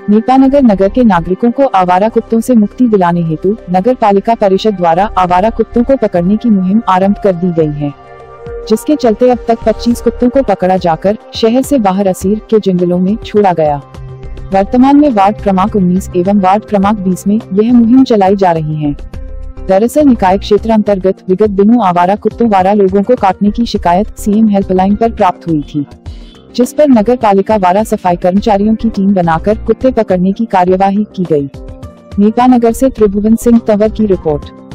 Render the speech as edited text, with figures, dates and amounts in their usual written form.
नेपानगर नगर के नागरिकों को आवारा कुत्तों से मुक्ति दिलाने हेतु नगर पालिका परिषद द्वारा आवारा कुत्तों को पकड़ने की मुहिम आरंभ कर दी गई है, जिसके चलते अब तक 25 कुत्तों को पकड़ा जाकर शहर से बाहर असीर के जंगलों में छोड़ा गया। वर्तमान में वार्ड क्रमांक 19 एवं वार्ड क्रमांक 20 में यह मुहिम चलाई जा रही है। दरअसल निकाय क्षेत्र अंतर्गत विगत दिनों आवारा कुत्तों द्वारा लोगों को काटने की शिकायत सीएम हेल्पलाइन पर प्राप्त हुई थी, जिस पर नगर पालिका द्वारा सफाई कर्मचारियों की टीम बनाकर कुत्ते पकड़ने की कार्यवाही की गई। नेपानगर से त्रिभुवन सिंह तंवर की रिपोर्ट।